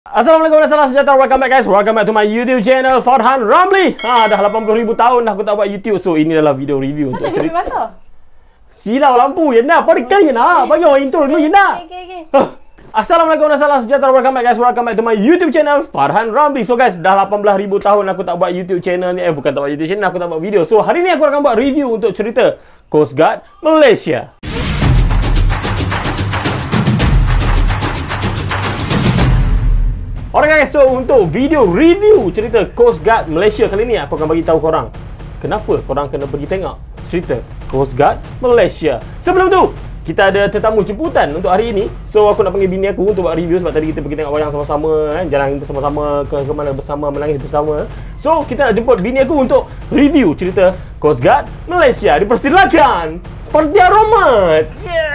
Assalamualaikum dan salam sejahtera. Welcome back guys. Welcome back to my YouTube channel Farhan Ramli. Dah 80,000 tahun dah aku tak buat YouTube. So ini adalah video review untuk cerita. Silau lampu Yena. Parikan Yena. Bagi orang intro dulu Yena. Okay. Assalamualaikum dan salam sejahtera. Welcome back guys. Welcome back to my YouTube channel Farhan Ramli. So guys, dah 18,000 tahun aku tak buat YouTube channel ni. Bukan tak buat YouTube channel, aku tak buat video. So hari ni aku akan buat review untuk cerita Coast Guard Malaysia. Alright guys, so untuk video review cerita Coast Guard Malaysia kali ni, aku akan bagi tahu korang kenapa korang kena pergi tengok cerita Coast Guard Malaysia. Sebelum tu, kita ada tetamu jemputan untuk hari ini. So aku nak panggil bini aku untuk buat review sebab tadi kita pergi tengok wayang sama-sama jalan sama-sama ke mana bersama, menangis bersama. So kita nak jemput bini aku untuk review cerita Coast Guard Malaysia. Dipersilakan Fardia Romat.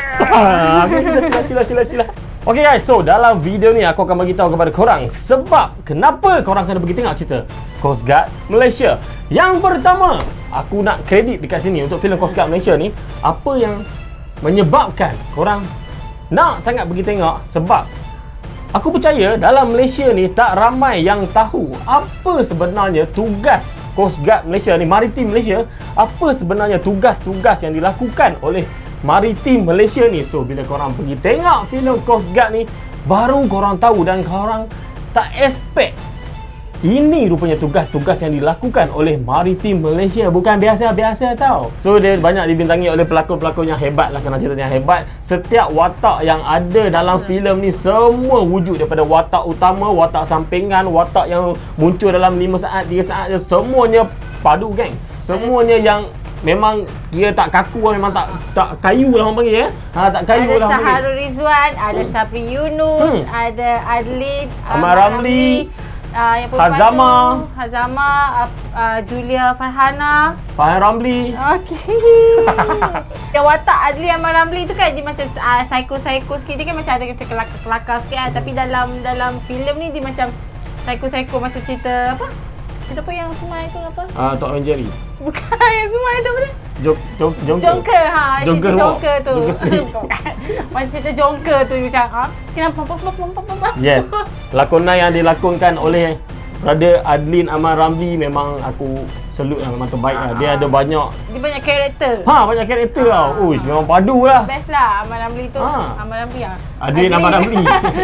Sila. Okay guys, so dalam video ni aku akan bagi tahu kepada korang sebab kenapa korang kena pergi tengok cerita Coast Guard Malaysia. Yang pertama, aku nak kredit dekat sini untuk filem Coast Guard Malaysia ni, apa yang menyebabkan korang nak sangat pergi tengok, sebab aku percaya dalam Malaysia ni tak ramai yang tahu apa sebenarnya tugas Coast Guard Malaysia ni, Maritim Malaysia, apa sebenarnya tugas-tugas yang dilakukan oleh Maritim Malaysia ni. So bila korang pergi tengok filem Coast Guard ni, baru korang tahu dan korang tak expect ini rupanya tugas-tugas yang dilakukan oleh Maritim Malaysia. Bukan biasa-biasa tau. So dia banyak dibintangi oleh pelakon-pelakon yang hebat lah, senang cerita yang hebat. Setiap watak yang ada dalam filem ni semua wujud daripada watak utama, watak sampingan, watak yang muncul dalam 5 saat, 3 saat je, semuanya padu geng. Semuanya yang memang dia tak kaku lah, memang tak kayu lah orang panggil ya. Tak kayu lah. Ada Saharul Rizwan, ada Sapri Yunus, ada Adlin Ahmad Ramli, yang Hazama, Julia Farhana, Farhan Ramli. Okey. Yang watak Adli Ahmad Ramli tu kan dia macam psycho sikit, dia kan macam ada macam kelakar sikit kan. Tapi dalam filem ni dia macam psycho macam cerita apa? Cerita apa yang semai tu apa? Tok and Jerry. Bukan, yang semai tu apa dia? Jongker. Jongker tu. Macam cerita Jongker tu macam kenapa? Yes. Lakonan yang dilakonkan oleh Brother Adlin Ahmad Ramli memang aku salute lah, memang terbaik lah. Dia ada banyak karakter. Banyak karakter tau. Uish, memang padu lah. Best lah Ahmad Ramli tu. Ahmad Ramli lah. Adlin Ahmad Ramli.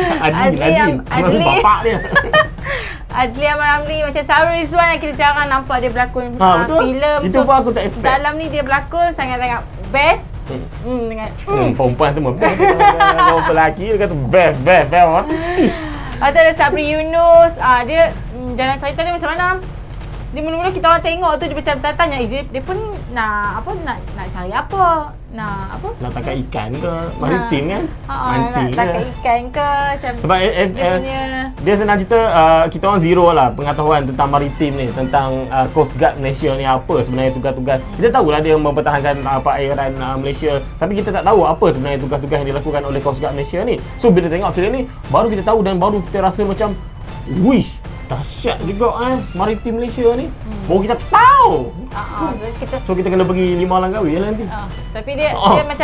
Adlin bapak dia. Adli Ahmad Ramli macam Saharul Rizwan yang kita jarang nampak dia berlakon filem. Itu pun aku tak expect. Dalam ni dia berlakon sangat-sangat best. Dengan perempuan semua best. Kalau pelaki dia kata best. Ada Sapri Yunus. Dia dalam cerita dia macam mana? Dia mula-mula kita orang tengok tu dia macam tanya dia pun nak cari apa? Nak tangkap ikan ke? Maritim kan? Mancing nak tangkap ikan ke? Macam sebab dia senang cerita, kita orang zero lah pengetahuan tentang maritim ni, tentang Coast Guard Malaysia ni apa sebenarnya tugas-tugas. Kita tahulah dia mempertahankan perairan Malaysia, tapi kita tak tahu apa sebenarnya tugas-tugas yang dilakukan oleh Coast Guard Malaysia ni. So bila tengok filem ni baru kita tahu dan baru kita rasa macam wish, dahsyat juga Maritim Malaysia ni. Baru kita tahu. So kita kena pergi 5 Langkawi lah nanti. Tapi dia macam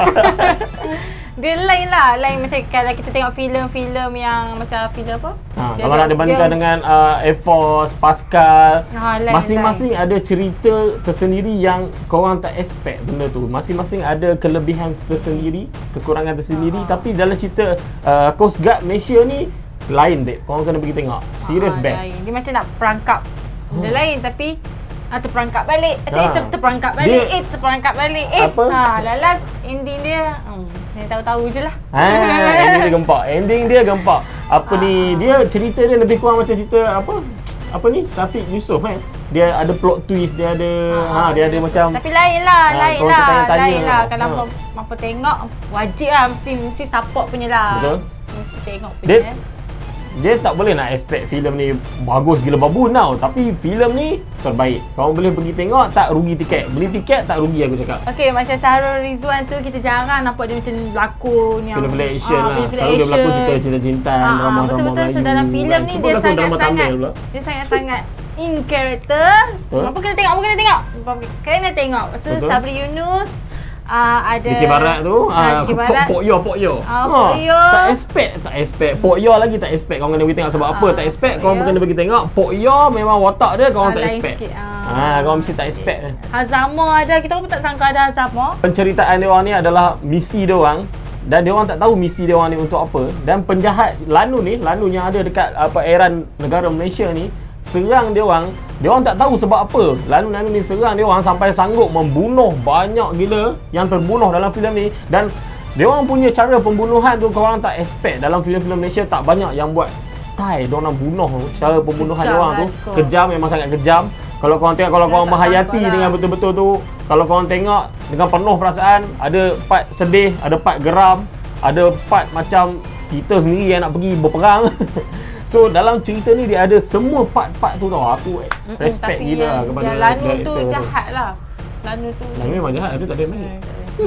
dia lain macam kalau kita tengok filem-filem yang macam filem apa? Kalau nak dibandingkan dengan Air Force, Pascal, masing-masing ada cerita tersendiri yang korang tak expect benda tu. Masing-masing ada kelebihan tersendiri, kekurangan tersendiri. Tapi dalam cerita Coast Guard Malaysia ni lain dek, korang kena pergi tengok. Serious best. Lain. Dia macam nak perangkap benda lain tapi terperangkap balik. Terperangkap balik. Terperangkap balik. Lalas ending dia yang tahu-tahu je lah. Ending dia gempak. Dia cerita dia lebih kurang macam cerita apa ni? Syafiq Yusof kan. Dia ada plot twist, dia ada dia ada macam. Tapi lain lah. Kalau apa tengok wajib lah mesti support punya lah. Betul. Mesti tengok punya. Dia tak boleh nak expect filem ni bagus gila babun tau. Tapi filem ni terbaik. Korang boleh pergi tengok, tak rugi tiket. Beli tiket tak rugi aku cakap. Okey, macam Saharul Rizwan tu kita jarang nampak dia macam berlakon yang filem action lah. Selalu dia berlakon cerita-cinta, drama-drama Melayu. So dalam filem ni dia sangat-sangat in character. Apa kena tengok? Kena tengok. So Sapri Yunus, ada Dikir Barat tu, Dikir Barat. Pok Yo. Pok Yo. Tak expect. Pok Yo lagi tak expect. Kau kena pergi tengok sebab apa tak expect. Kau kena pergi tengok. Pok Yo memang watak dia kau tak expect. Kau mesti tak expect. Hazama ada, kita pun tak sangka ada Hazama. Penceritaan dia orang ni adalah misi dia orang. Dan dia orang tak tahu misi dia orang ni untuk apa. Dan penjahat Lanu yang ada dekat perairan negara Malaysia ni serang dia orang tak tahu sebab apa. Lanu ni serang dia orang sampai sanggup membunuh banyak gila yang terbunuh dalam filem ni. Dan dia orang punya cara pembunuhan tu korang tak expect. Dalam filem-filem Malaysia tak banyak yang buat style dia orang bunuh. Cara pembunuhan dia orang tu kejam, memang sangat kejam. Kalau korang tengok, kalau korang menghayati dengan betul-betul tu, kalau korang tengok dengan penuh perasaan, ada part sedih, ada part geram, ada part macam kita sendiri yang nak pergi berperang. So dalam cerita ni dia ada semua part-part tu tau. Aku respect gila kepada Lanu tu jahat lah. Lanu memang jahat, tu tak ada main.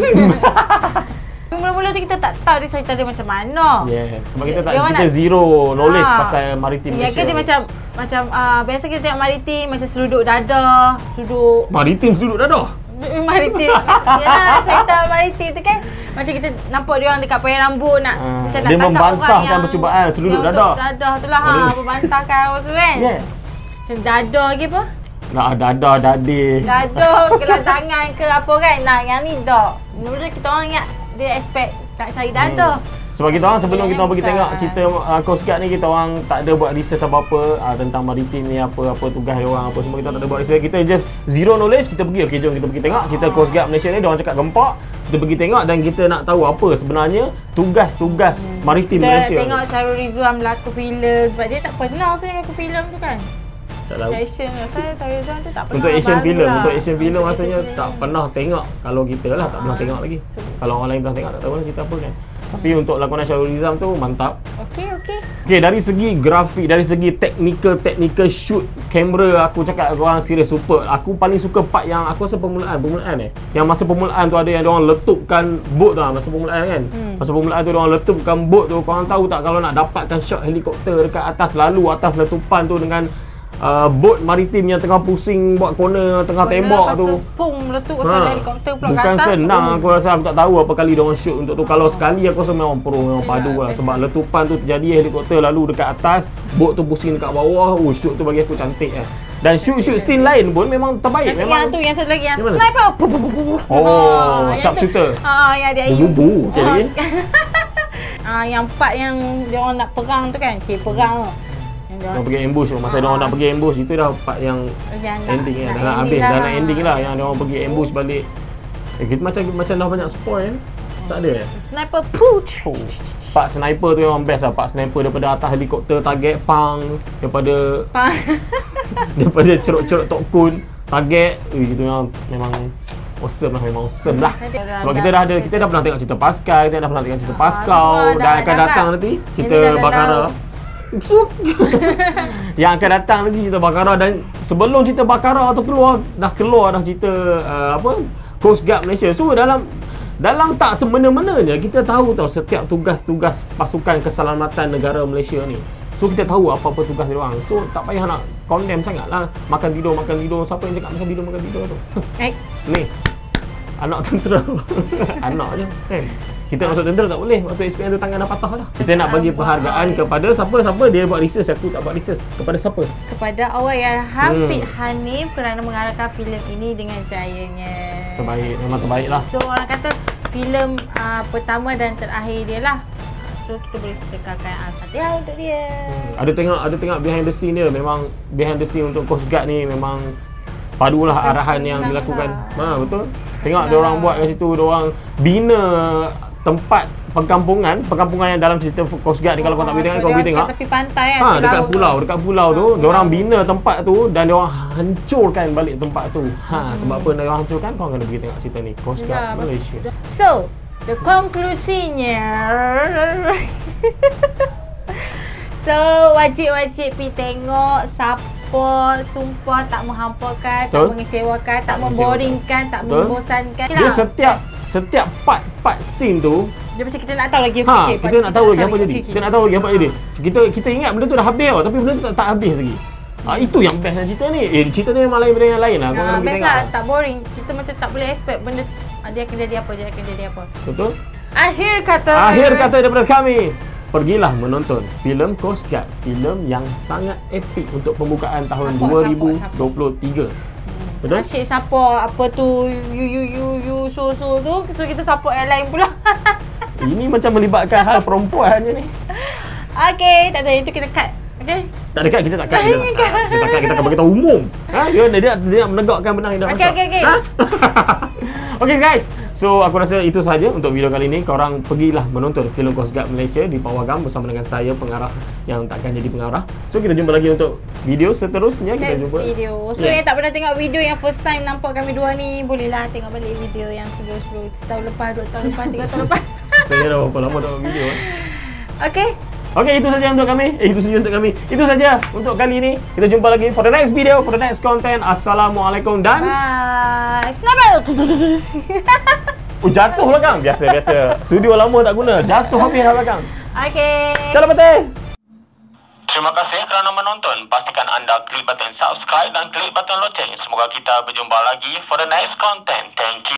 Mula-mula tu kita tak tahu dia cerita dia macam mana. Sebab kita zero knowledge pasal maritim Malaysia. Dia macam biasa kita tengok maritim macam seruduk dada, maritim seruduk dada. Maritim. Yalah, cerita maritim tu kan macam kita nampak dia orang dekat payah rambut nak macam nak dia membantahkan percubaan seruduk dada. Dada tu lah membantahkan apa tu kan. Macam dada lagi apa? Dada, dadir. Dada ke tangan ke apa kan. Nah, yang ni tak. Mula kita orang ingat dia expect tak cari dada. Sebab kita orang sebelum kita pergi tengok cerita Coast Guard ni, kita orang tak ada buat research apa-apa tentang maritim ni, apa tugas dia orang, apa semua kita tak ada buat research. Kita just zero knowledge, kita pergi, okey jom kita pergi tengok cerita Coast Guard Malaysia ni, dia orang cakap gempak, kita pergi tengok dan kita nak tahu apa sebenarnya tugas-tugas maritim Malaysia. Kita tengok Syarul Rizwan berlakon filem, sebab dia tak pernah sebenarnya berlakon filem tu kan. Tak tahu. Action Syarul Rizwan tu tak pernah. Untuk action filem rasanya tak pernah tengok. Kalau kita lah tak pernah tengok lagi. Kalau orang lain pernah tengok tak tahu lah cerita apa kan. Tapi untuk lakonan Syarul Rizwan tu mantap. Okey, dari segi grafik, dari segi technical shoot kamera, aku cakap korang serius super. Aku paling suka part yang aku rasa permulaan yang masa permulaan tu ada yang dia orang letupkan boat tu masa permulaan kan. Masa permulaan tu dia orang letupkan boat tu. Korang tahu tak kalau nak dapatkan shot helikopter dekat atas, lalu atas letupan tu dengan bot maritim yang tengah pusing buat corner tengah tembak tu. Pung meletup pasal helikopter pula bukan kat atas. Senang aku rasa. Aku tak tahu apa kali dia orang shoot untuk tu. Kalau sekali aku rasa memang memang padu lah. Sebab letupan tu terjadi helikopter lalu dekat atas, bot tu pusing dekat bawah. Shoot tu bagi aku cantik kan. Dan shoot scene lain pun memang terbaik. Memang yang tu yang satu lagi yang sniper. Sharp shooter. Yang dia bubu lagi. Yang part yang dia orang nak perang tu kan, perang tu. Dia pergi ambush tu. Masa dia orang nak pergi ambush, itu dah part yang ending kan. Dah nak habis, dah nak ending lah yang dia orang pergi ambush balik. Kita macam dah banyak spoil. Tak ada. Sniper Part sniper tu yang best lah. Part sniper daripada atas helikopter target daripada daripada ceruk-ceruk Tok Kun target. Itu memang awesome lah. Sebab kita dah pernah tengok cerita Pascal, kita dah pernah tengok cerita Pascal dan akan datang nanti cerita Bakara. Yang akan datang nanti cerita Bakara. Dan sebelum cerita Bakara tu keluar dah cerita Coast Guard Malaysia. So dalam tak semena-menanya kita tahu setiap tugas-tugas pasukan keselamatan negara Malaysia ni. So kita tahu apa-apa tugas dia orang. So tak payah nak condemn sangatlah. Makan tidur. Siapa yang cakap makan tidur tu? Ni anak tentera. Anak je kan. Kita masuk tentera tak boleh. Waktu SPM tu tangan dah patah dah. Kita nak bagi penghargaan kepada siapa dia buat research. Aku tak buat research. Kepada siapa? Kepada Allahyarham Pit Hanif kerana mengarahkan filem ini dengan jayanya. Terbaik, memang terbaik lah. So orang kata filem pertama dan terakhir dia lah. So kita boleh sedekahkan Al-Fatihah untuk dia. Ada tengok behind the scene dia. Memang behind the scene untuk Coast Guard ni memang padulah arahan yang dilakukan. Betul. Tengok dia orang buat kat situ, dia orang bina tempat perkampungan yang dalam cerita Coast Guard ni. Kalau kau tak pergi tengok, kau pergi tengok tepi pantai kan. Dekat pulau tu, dia orang bina tempat tu dan dia orang hancurkan balik tempat tu. Sebab apa dia orang hancurkan? Kau kena pergi tengok cerita ni Coast Guard Malaysia. So, the konklusinya so wajib pergi tengok. Siapa sumpah tak menghampakan, tak mengecewakan, tak memboringkan, tak membosankan. Dia setiap part scene tu dia macam kita nak tahu lagi. Kita nak tahu lagi apa jadi. Kita nak tahu lagi apa jadi. Kita ingat benda tu dah habis tapi benda tu tak habis lagi. Itu yang best dalam cerita ni. Cerita ni memang lain benda yang lain lah. Kau kena pergi tengok. Tak boring. Kita macam tak boleh expect benda Dia akan jadi apa? Dia akan jadi apa? Betul? Akhir kata. Akhir kata daripada kami. Pergilah menonton filem Coast Guard, filem yang sangat epik untuk pembukaan tahun 2023. Betul? Asyik support apa tu you so tu. So kita support yang lain pula. Ini macam melibatkan hal perempuan je ni. Okey, tak ada, itu kita cut. Okey. Tak dekat, kita tak cut. Kita akan bagi tahu umum. Dia nak menegakkan benang yang dah masak. Okey. Okay guys, so aku rasa itu sahaja untuk video kali ini. Korang pergilah menonton filem Coast Guard Malaysia di Pawagam bersama dengan saya, pengarah yang takkan jadi pengarah. So kita jumpa lagi untuk video seterusnya. Kita jumpa video. So yang tak pernah tengok video yang first time nampak kami dua ni, bolehlah tengok balik video yang sebelum setahun lepas, 2 tahun lepas, 3 tahun lepas. Saya dah berapa lama tengok video. Okay, itu saja untuk kami. Itu saja untuk kali ini. Kita jumpa lagi for the next video, for the next content. Assalamualaikum dan bye. Selamat. jatuh belakang. Biasa. Studio lama tak guna. Jatuh habis dah belakang. Okay. Salam petai. Terima kasih kerana menonton. Pastikan anda klik button subscribe dan klik button loceng. Semoga kita berjumpa lagi for the next content. Thank you.